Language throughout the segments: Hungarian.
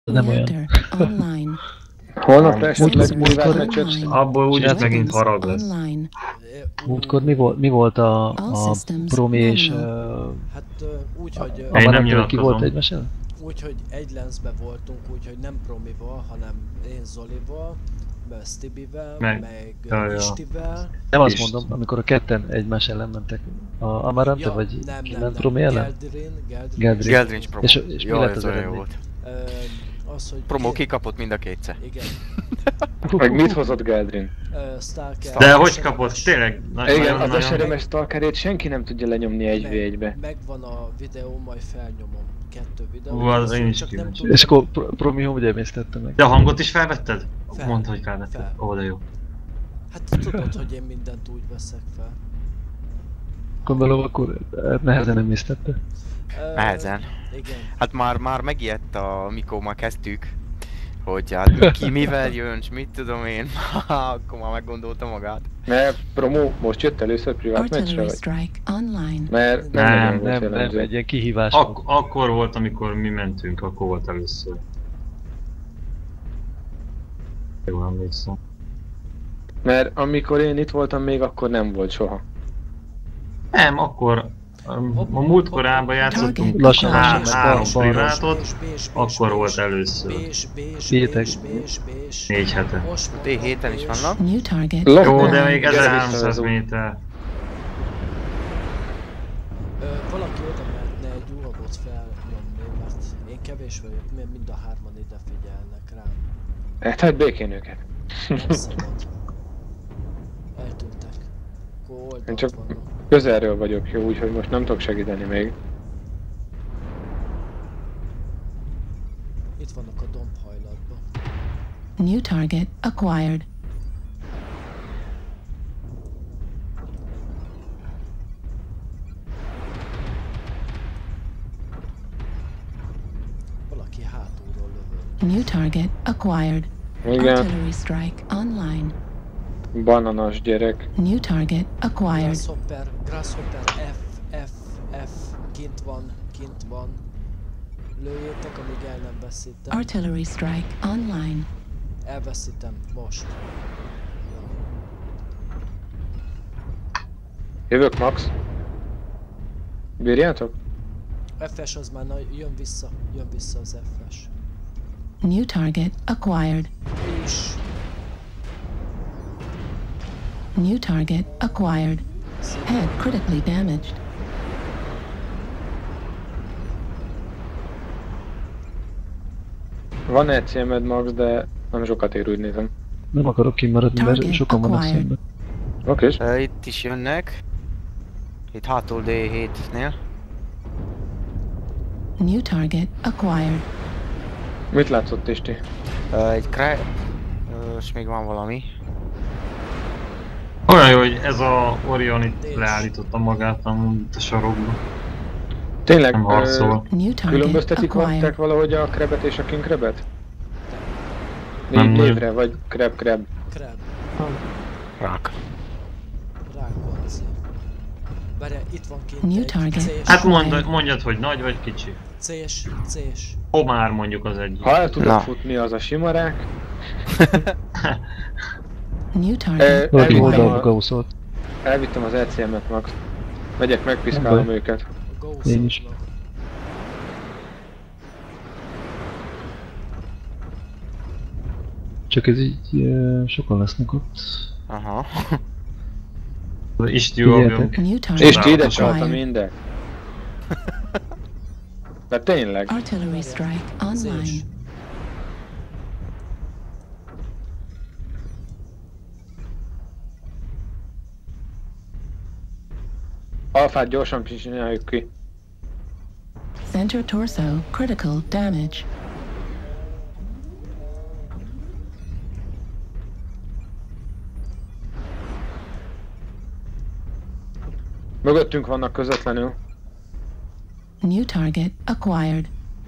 Nem olyan. Holnapra esetleg privát meccset? Abból úgyis megint harag lesz. Múltkor mi volt a Promi és Hát úgy, hogy... Én nem ki volt nyilatkozom. egymásel? Úgy, hogy egy lenzbe voltunk, úgyhogy nem Promival, hanem én Zolival, meg Stibivel, meg Istivel. Nem azt mondom, amikor a ketten egymás ellen mentek. A Amarante Ja, vagy nem, Promi ellen? Geldrinch Promo. És mi lett az olyan jó eredmény? volt. Az, hogy Promo kikapott mind a kétszer. Igen. Meg mit hozott Geldrin? Stalker. De hogy kapott? Tényleg? Igen, az SRMS Stalkerét senki nem tudja lenyomni 1v1-be. Megvan a videó, majd felnyomom. 2 videó. Az én is kíváncsi. És akkor Promi hogy emésztette meg? De a hangot is felvetted? Mondd, hogy Fel. felvetted. Ó, de jó. Hát tudod, hogy én mindent úgy veszek fel. Gondolom, akkor nehezen emésztette. Nehezen. Igen. Hát már megijedt amikor már kezdtük, hogy hát ki mivel jön, s mit tudom én, akkor már meggondolta magát. Mert Promo most jött először privát meccsre vagy? Mert nem, egy ilyen kihívás volt. Akkor volt, amikor mi mentünk, akkor volt először. Jól emlékszem. Mert amikor én itt voltam még, akkor nem volt soha. Nem, akkor a múltkorában játszottunk Lassan, három lassan, privátot, akkor volt először. 4 hete. T7-en is vannak. Jó, de még 1300 méter. Valaki oda mehetne egy UAV-ot felnyomni, mert én kevés vagyok, mert mind a hárman ide figyelnek rám. Hát békén őket. Nem szabad. Eltűntek. Akkor Én csak oldalt vannak. közelről vagyok jó, úgyhogy most nem tudok segíteni még. Itt vannak a dombhajlatban. New target acquired. Valaki hátulról lövöl. New target acquired. Igen, Artillery strike online. bananas gyerek. New target acquired. Grasshopper, F, kint van. Lőjétek, amíg el nem veszítem. Artillery strike online. Elveszítem, most. Jövök, Max. Bírjátok? FS az már jön vissza az FS. New target acquired. És New target acquired. Head critically damaged. Van ECM-ed, Max, de nem sokat ér, úgy nézem. Nem akarok kimaradni, mert Target sokan vannak acquired. szemben. Oké. Itt is jönnek. Itt hátul D7-nél. New target acquired. Mit látszott, Isti? Egy crab. És még van valami. Olyan jó, hogy ez a Orion itt leállította magát a sarokba. Tényleg, Nem harcol. New target különböztetik acquired. vettek valahogy a krebet és a king krebet? Nem, nem. Névre, vagy kreb. Crab. Rák. Rákóczi. Várjál, itt van kint New egy target. C-s. Hát mondjad, hogy nagy vagy kicsi. C-s. Homár mondjuk az egyik. Ha el tudok Na. futni, az a simarák. New target Valaki Elvittem oldalba a- gauszolt. Elvittem az ECM-et, Max. Megyek, megpiszkálom baj. őket. A Én is. Gaussoknak. Csak ez így sokan lesznek ott. Aha. Isti jó, Figyeljetek. New target És ide csaltam acquired. minden. De tényleg. Artillery strike online. C-s. Alfát gyorsan csináljuk ki. Center torso critical damage. Mögöttünk vannak közvetlenül. New target acquired.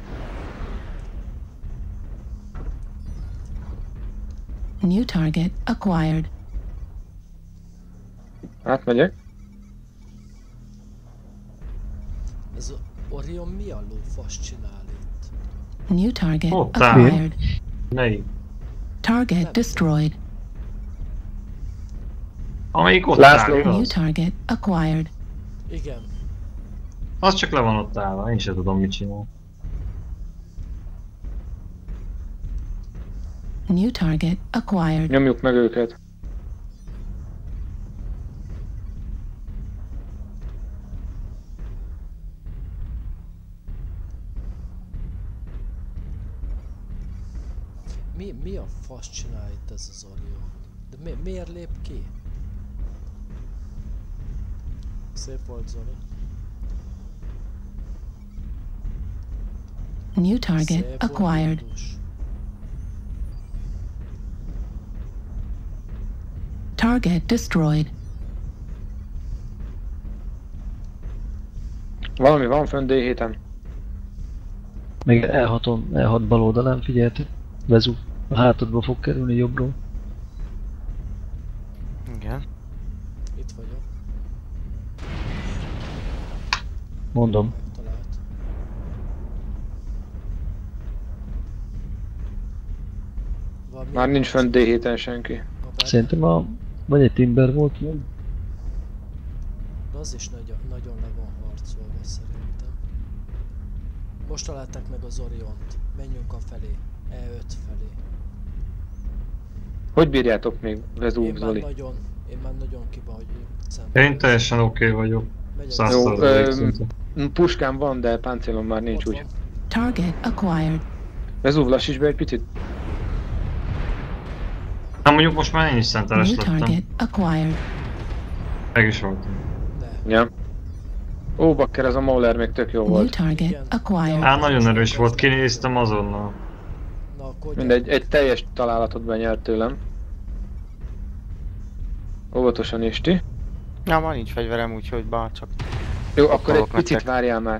New target acquired. Átmegyek. Ez Orion mi a lófasz csinál itt? New target acquired. Melyik? Target destroyed. Amelyik ott László. áll, New igaz? target acquired. Igen. Az csak le van ott állva, én sem tudom mit csinál. New target acquired. Nyomjuk meg őket. Mi a fasz csinál itt ez az Orion? De miért lép ki? Szép volt, Zoli. New target Szép acquired. volt, Dudus. Target destroyed. Valami van fönn D7-en. Még E6 bal oldalán, figyeltek? Vezú. A hátadba fog kerülni jobbról. Igen. Itt vagyok. Mondom. Megtalált. Valami Már nincs fönn D7-en senki. babát. Szerintem vagy egy Timber volt, nem? De az is nagyon le van harcolva szerintem. Most találták meg az Oriont. Menjünk a felé. E5 felé. Hogy bírjátok még, Vezú, Én Zoli? már nagyon kiba, hogy Én teljesen oké vagyok. Megyek. 100% szinte. Puskám van, de páncélom már nincs Ott úgy. van. Target acquired. Vezú, lassíts be egy picit. Hát mondjuk most már én is szenteles New lettem. target acquired. Meg is voltam. De. Ja. Ó, bakker, ez a Mauler még tök jó New volt. target Igen. acquired. Hát nagyon erős volt, kinéztem azonnal. Na akkor Mindegy, egy teljes találatot benyert tőlem. Óvatosan Isti. Ja, már nincs fegyverem, úgyhogy bár csak... Jó, akkor egy Akarok picit nektek. várjál már.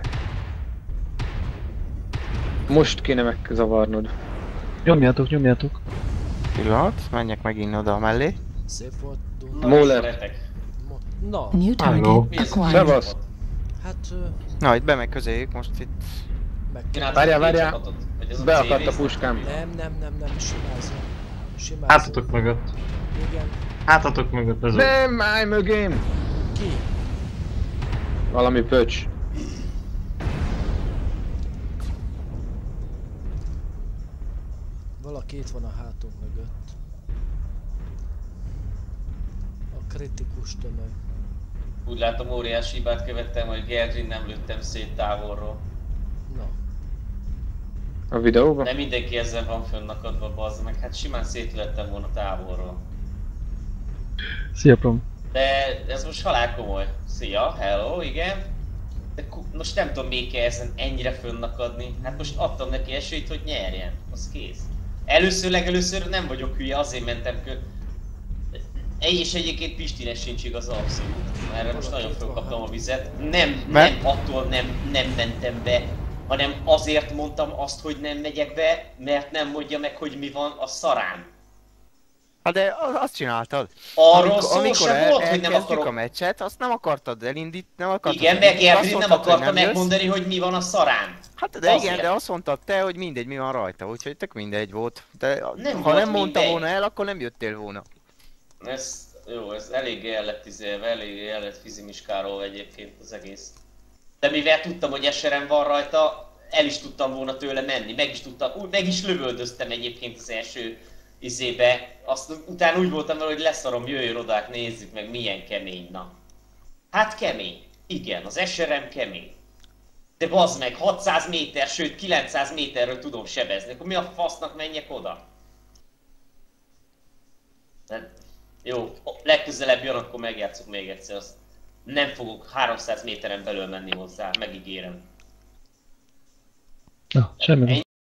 Most kéne megzavarnod. Nyomjátok, nyomjátok. Pillanat, menjek megint oda mellé. Szép volt, Dunda. Mauler. Na, New target Hello. acquired. Szevasz. hát Na, itt bemegy közéjük, most itt... meg Várjál. Beakadt a puskám. Nem, simázom. Hátatok mögött. Igen. Hátatok mögött ez a... Nem, állj mögém! Ki? Valami pöcs. Valaki itt van a hátunk mögött. A kritikus tömeg. Úgy látom, óriási hibát követtem, hogy Gerdrin nem lőttem szét távolról. Na, A videóban? Nem mindenki ezzel van fönnakadva, bazd meg, hát simán szétlőttem volna távolról. Szia, Prom. De ez most halál komoly. Szia, hello, igen. De most nem tudom, még kell ezen ennyire fönnakadni. Hát most adtam neki esélyt, hogy nyerjen. Az kész. Legelőször nem vagyok hülye, azért mentem és egyébként Pistire sincs igaz abszolút. Erre most nagyon fölkaptam a vizet. Nem attól nem mentem be, hanem azért mondtam azt, hogy nem megyek be, mert nem mondja meg, hogy mi van a szarám. Hát de azt csináltad. Arról szó se amikor volt, hogy nem elkezdjük akarok. a meccset, azt nem akartad elindítani, nem akartad. Igen, meg Azt Gerdrin nem mondtad, hogy akarta nem jössz. megmondani, hogy mi van a szarám. Hát de Azért. igen, de azt mondtad te, hogy mindegy, mi van rajta, úgyhogy tök mindegy volt. De Nem ha volt nem mondta mindegy. volna el, akkor nem jöttél volna. Ez eléggé el lett izélve, eléggé el lett fizimiskálva egyébként az egész. De mivel tudtam, hogy eserem van rajta, el is tudtam volna tőle menni, meg is lövöldöztem egyébként az első izébe. Utána úgy voltam vele, hogy leszarom, jöjjön odák, nézzük meg milyen kemény, na. Hát kemény. Igen, az eserem kemény. De bazd meg, 600 méter, sőt 900 méterről tudom sebezni, akkor mi a fasznak menjek oda? De, jó, legközelebb jön, akkor megjátszok még egyszer, azt nem fogok 300 méteren belül menni hozzá, megígérem. Na, semmi.